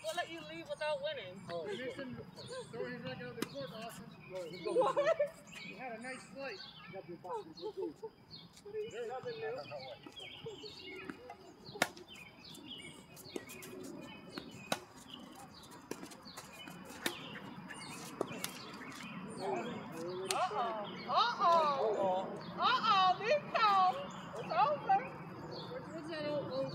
gonna let you leave without winning. Oh, Mason throwing his record out the court, Austin. What? He had a nice flight. There's nothing new. Nico! It's over. What's that old for?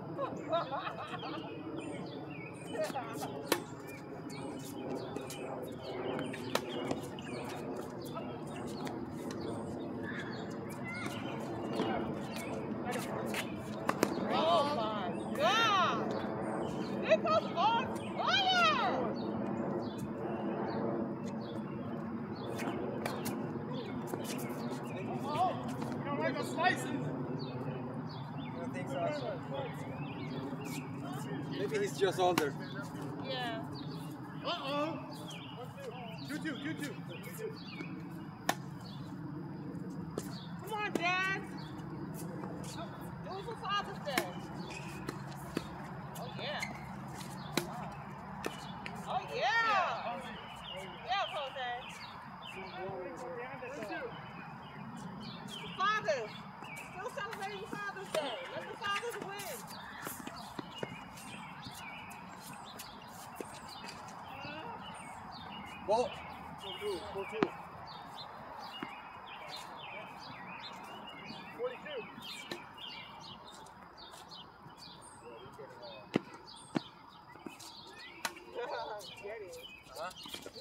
Oh my God! Nico's on fire! Oh, you don't like those slices? I think so. Maybe he's just older. Yeah. Uh-oh. 2-2. Come on, Dad. Do it for Father's Day. Oh, yeah. Oh, yeah. Yeah, Jose. Fathers. Still celebrating Father's Day. Let the fathers win. Ball. 4-2. 42. Get it. Huh?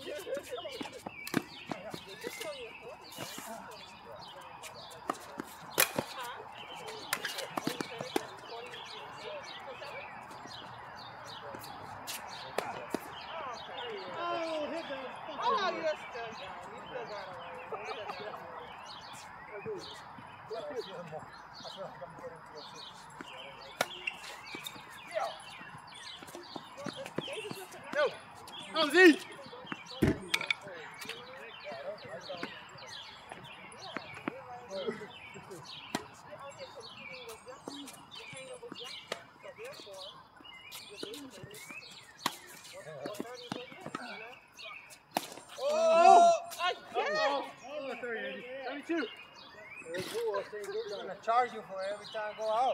Oh, hit that. Oh, you still got it. You still got Go. Oh, Z. Oh, again! Oh, 32. They're gonna charge you for every time I go out.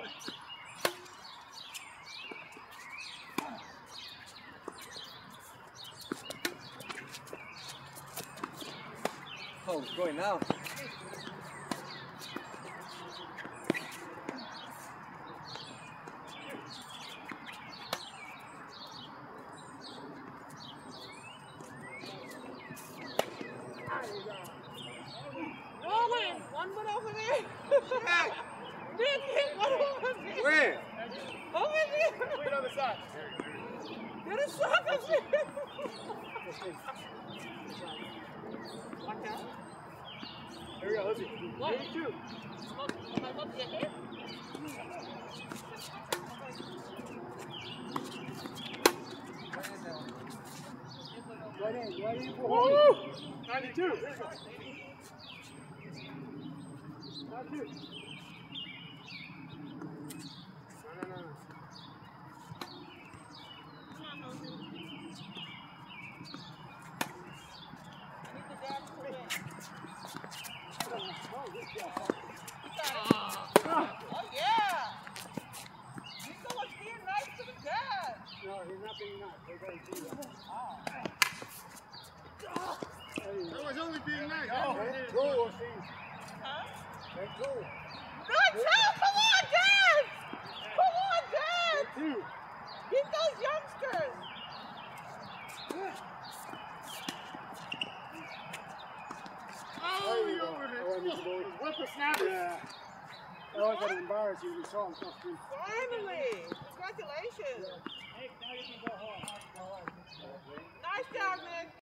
Oh, it's going now. Rolling! One went over there. Nick hit one over there. Where? Over there. Wait on the side. Get a soccer field. Okay. Here we go, Lizzie. What? 32. Am I about to get hit? Right in. Woo! 92. Here we go. 92. No. Oh yeah! Nico was being nice to the dad. No, he's not being nice. They're going to do that. That was only being nice. Huh? That's cool. Good too! Come on, Dad! Come on, Dad! 2. Get those youngsters! Oh, you over there. Whippersnapper. Yeah. That was embarrassing. We saw him cross through. Finally! Congratulations! Hey, now you can go home. Nice job, Nick.